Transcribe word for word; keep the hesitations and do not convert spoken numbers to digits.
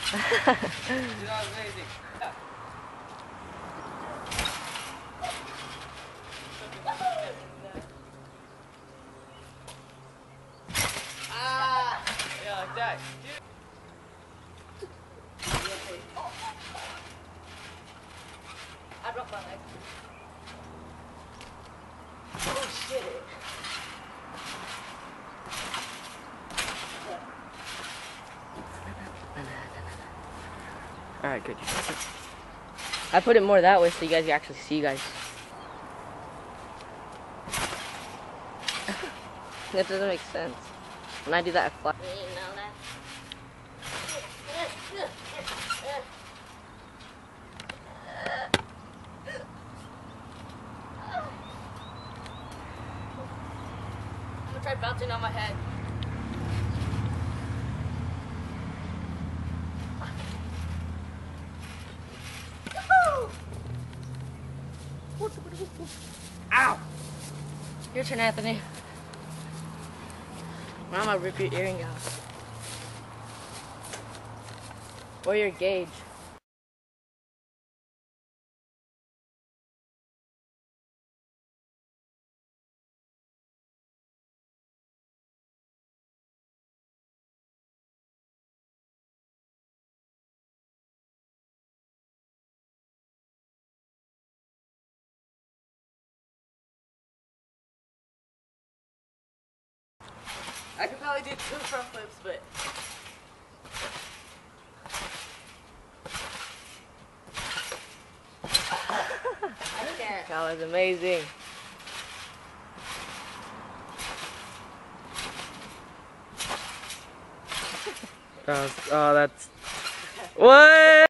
That was amazing. Ah! Yeah, like that. I dropped my leg. Oh shit. Alright, good. I put it more that way so you guys can actually see you guys. That doesn't make sense. When I do that, I fly. You know that? I'm gonna try bouncing on my head. Ow! Your turn, Anthony. Now I'm gonna rip your earring out. Or your gauge. I could probably do two front flips, but I can't. That was amazing. That was, oh, that's... What?